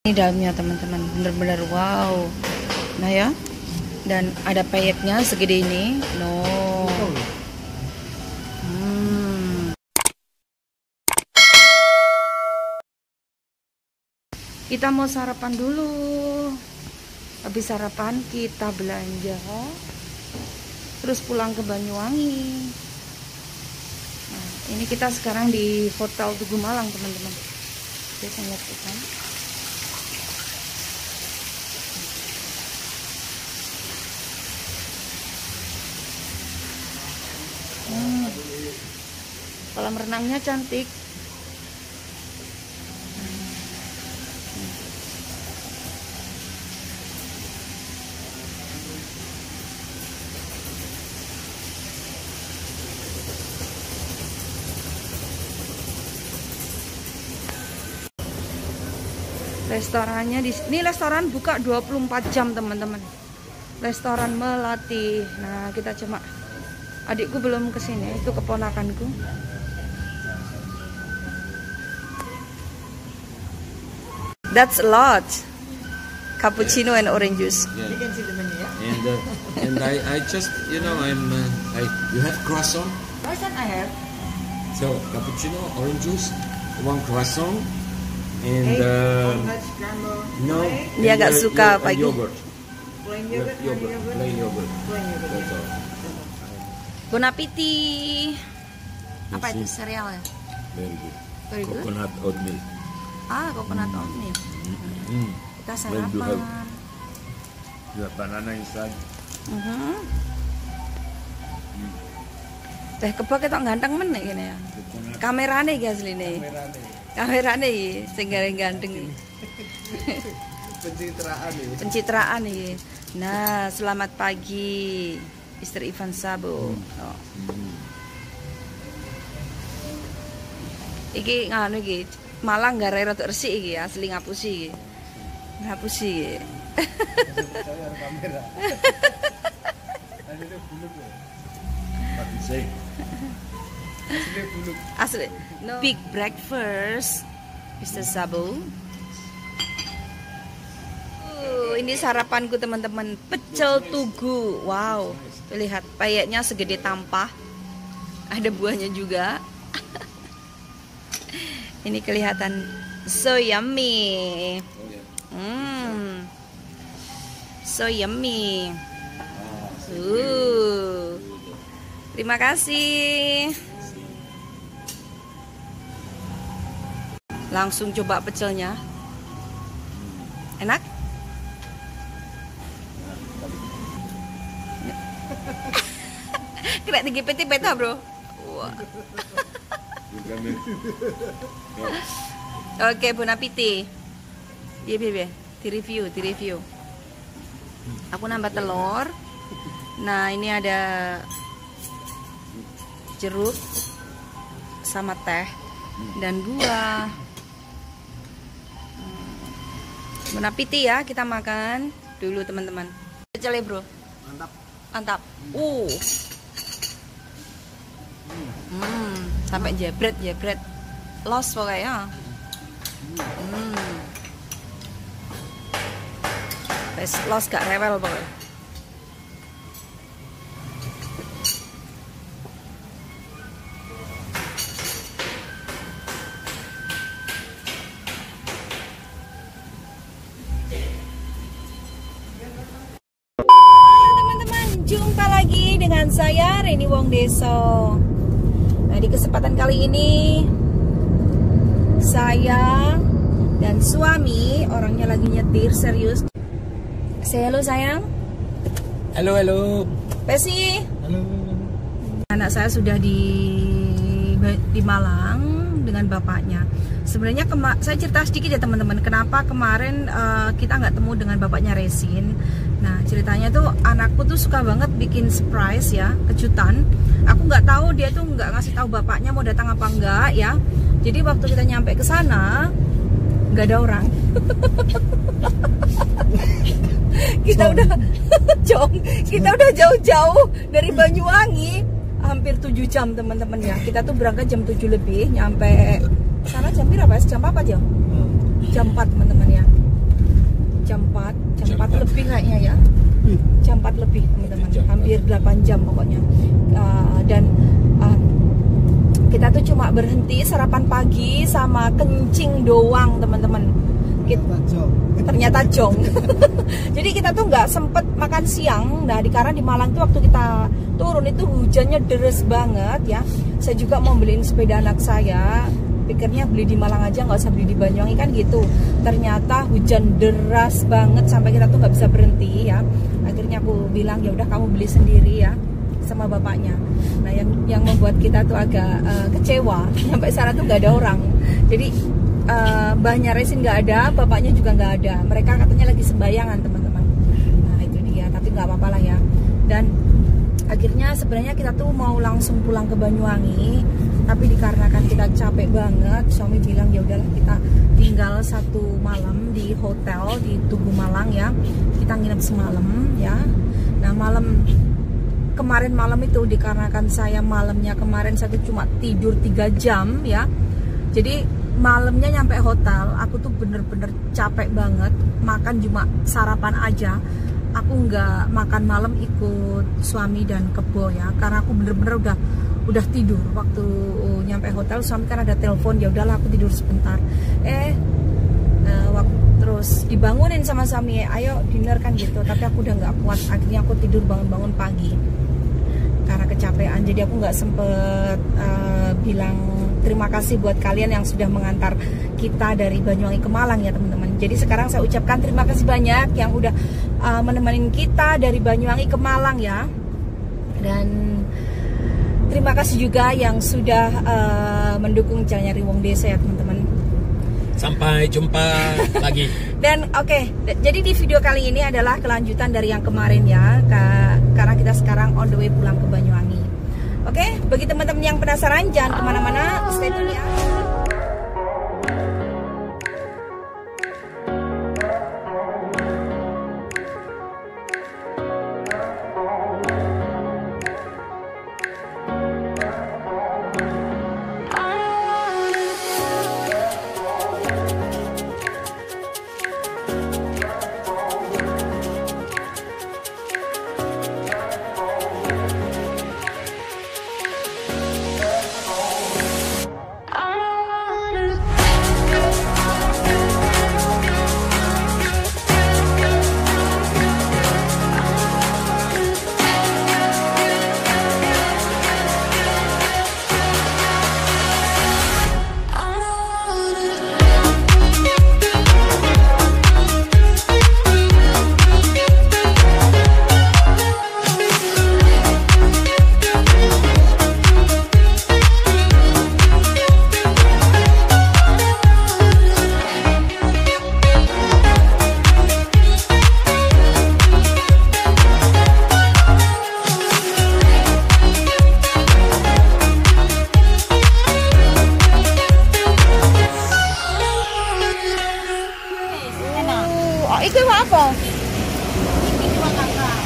Ini dalamnya teman-teman, bener-bener wow. Nah ya, dan ada payetnya segede ini. No. Kita mau sarapan dulu. Habis sarapan kita belanja, terus pulang ke Banyuwangi. Nah, ini kita sekarang di Hotel Tugu Malang teman-teman. Kita lihat kan. Kolam renangnya cantik. Restorannya di sini, restoran buka 24 jam teman-teman. Restoran Melati. Nah, kita cuma adikku belum kesini, itu keponakanku. That's a lot. Cappuccino and orange juice. Yeah. You can see the menu, yeah? And I just, you know, you have croissant. Croissant I have. So cappuccino, orange juice, one croissant, and Walnut, scramble. no. Dia agak suka pagi. Yogurt. Plain yogurt, honey yogurt. Plain yogurt. Plain yogurt. That's all. Bon appetit. Apa itu sereal ya? Very good. Very good. Coconut oatmeal. Ah, coconut oatmeal. Kita When you sarapan. You have banana inside. Teh kebak ketok ganteng meneh kene ya. Kamerane iki asline. Kamerane iki sing ganteng iki. Pencitraan ini. Pencitraan iki. Nah, selamat pagi Istri Ivan Sabo. Oh. Iki nganu iki Malang gare rada resik iki asli ngapusi iki. Ngapusi iki. Saya ada kamera. Ada buluk ya. What you say? Asli buluk. Asli. No. Big breakfast Mr. Sabo. Ini sarapanku teman-teman, pecel tugu. Wow, tuh lihat payetnya segede tampah. Ada buahnya juga. Ini kelihatan so yummy. So yummy. Terima kasih. Langsung coba pecelnya. Enak? Kena 3 PT beta, bro. Wah. Oke, bon appetit. Iya, di review. Aku nambah telur. Nah, ini ada jeruk sama teh dan buah. Bon appetit ya, kita makan dulu teman-teman. Pecel ya, bro. Mantap. Sampai jebret. Los pokoknya. Los gak rewel pokoknya. Teman-teman, jumpa lagi dengan saya Reni Wong Deso. Nah, di kesempatan kali ini saya dan suami, orangnya lagi nyetir serius. Say hello sayang. Hello. Pesi. Halo. Anak saya sudah di Malang dengan bapaknya. Sebenarnya saya cerita sedikit ya teman-teman, kenapa kemarin kita nggak temu dengan bapaknya Resin. Nah, ceritanya tuh anakku tuh suka banget bikin surprise ya, kejutan. Aku nggak tahu, dia tuh nggak ngasih tahu bapaknya mau datang apa enggak ya. Jadi waktu kita nyampe ke sana nggak ada orang. Kita udah jauh-jauh dari Banyuwangi, hampir 7 jam teman-teman ya. Kita tuh berangkat jam 7 lebih, nyampe sana jam berapa? Jam apa jam? Jam 4 teman-teman ya. lebih teman-teman, hampir 8 jam pokoknya. Dan kita tuh cuma berhenti sarapan pagi sama kencing doang teman-teman. Ternyata jong. Jadi kita tuh nggak sempet makan siang. Nah karena di Malang tuh waktu kita turun itu hujannya deres banget ya. Saya juga mau beliin sepeda anak saya, pikirnya beli di Malang aja, nggak usah beli di Banyuwangi kan gitu. Ternyata hujan deras banget sampai kita tuh nggak bisa berhenti ya. Akhirnya aku bilang ya udah kamu beli sendiri ya sama bapaknya. Nah yang membuat kita tuh agak kecewa, sampai sana tuh nggak ada orang. Jadi mbahnya Resin nggak ada, bapaknya juga nggak ada. Mereka katanya lagi sembayangan teman-teman. Nah itu dia, tapi nggak apa-apa lah ya. Dan akhirnya sebenarnya kita tuh mau langsung pulang ke Banyuwangi, tapi dikarenakan kita capek banget, suami bilang ya udahlah kita tinggal 1 malam di hotel di Tugu Malang ya. Kita nginep semalam ya. Nah kemarin malam itu dikarenakan saya malamnya kemarin saya tuh cuma tidur 3 jam ya. Jadi malamnya nyampe hotel, aku tuh bener-bener capek banget. Makan cuma sarapan aja. Aku nggak makan malam, ikut suami dan kebo ya, karena aku bener-bener udah tidur. Waktu nyampe hotel suami kan ada telepon, ya udahlah aku tidur sebentar. Terus dibangunin sama suami, ayo dinner kan gitu. Tapi aku udah nggak kuat, akhirnya aku tidur bangun-bangun pagi karena kecapean. Jadi aku nggak sempet bilang terima kasih buat kalian yang sudah mengantar kita dari Banyuwangi ke Malang ya teman-teman. Jadi sekarang saya ucapkan terima kasih banyak yang udah menemani kita dari Banyuwangi ke Malang ya. Dan terima kasih juga yang sudah mendukung channelnya Riwong Desa ya teman-teman. Sampai jumpa lagi. Dan oke, jadi di video kali ini adalah kelanjutan dari yang kemarin ya, karena kita sekarang on the way pulang ke Banyuwangi. Oke, bagi teman-teman yang penasaran jangan kemana-mana, stay tune ya. Iki apa? Iki dua kakak.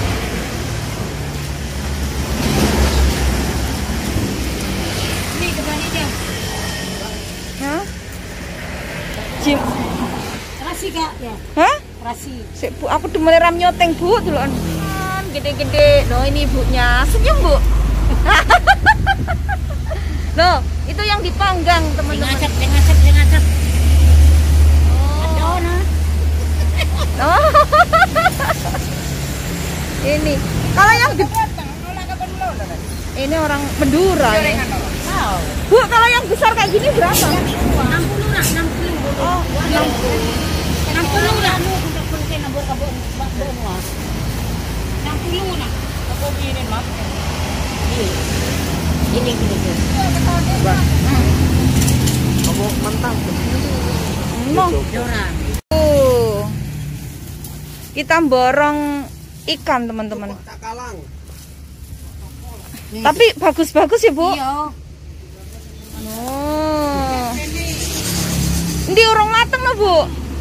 Ini kembali dia. Hah? Jim. Rasi kak ya. Hah? Rasi. Sik Bu, aku demen ram nyoteng Bu, delok. Gede-gede. Loh ini ibunya. Senyum Bu. Loh, itu yang dipanggang teman-teman. Ngacap. Oh. Oh. Ini kalau yang ini orang Madura ya. Bu, kalau yang besar kayak gini berapa? 60 lah, 60. Oh, 60 lah. 60 lah. Aku ini Mas. Ini gini. Kamu mentang. Kita borong ikan teman-teman. Tak kalang. Tapi bagus-bagus ya Bu. Iya. Oh. Ini orang mateng lah Bu.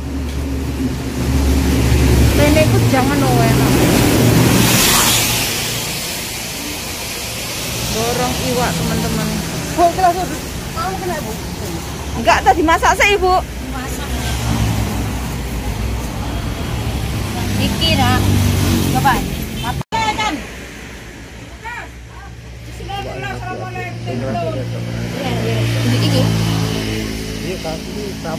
Rene itu jangan enak. Borong iwak teman-teman. Bu, kamu kena Bu. Enggak, tadi masak saya Ibu. Masak. Iki nak. Coba. mantap.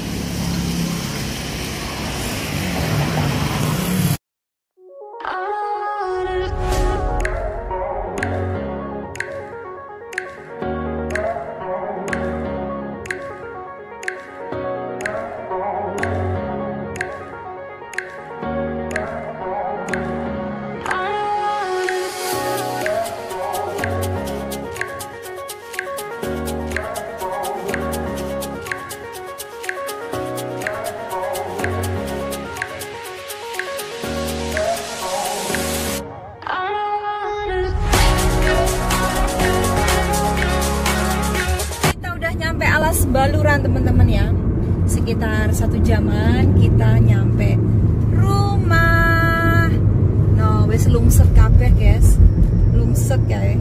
Baluran teman-teman ya, sekitar 1 jaman kita nyampe rumah. No, wes lungset kabeh guys, lungset kayak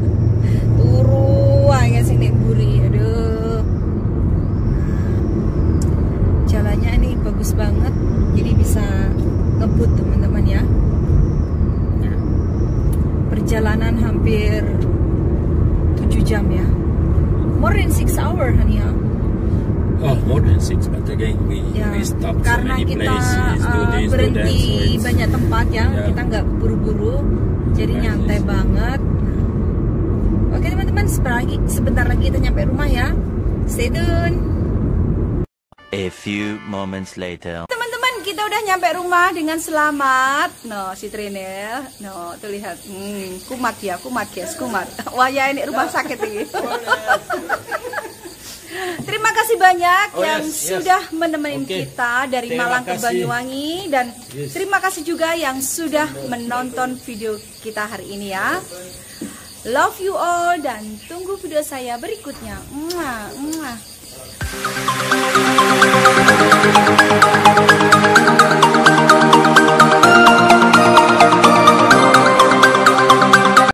turu aja sini buri, aduh. Jalannya ini bagus banget, jadi bisa ngebut teman-teman ya. Nah, perjalanan hampir 7 jam ya. More than 6 hours, Hania. Oh, more than 6, but again we stopped so karena many kita places, do this, do berhenti that, so it's, banyak tempat ya, kita nggak buru-buru, jadi nyantai banget. Oke teman-teman, sebentar lagi kita nyampe rumah ya. Stay tune. A few moments later. Teman-teman, kita udah nyampe rumah dengan selamat. No, si Trinel, no, tuh lihat, kumat ya guys, kumat. Wah ya, ini rumah sakit ini. Terima kasih banyak yang sudah menemani kita dari Malang ke Banyuwangi, dan terima kasih juga yang sudah menonton video kita hari ini ya. Love you all dan tunggu video saya berikutnya. Mwah, mwah.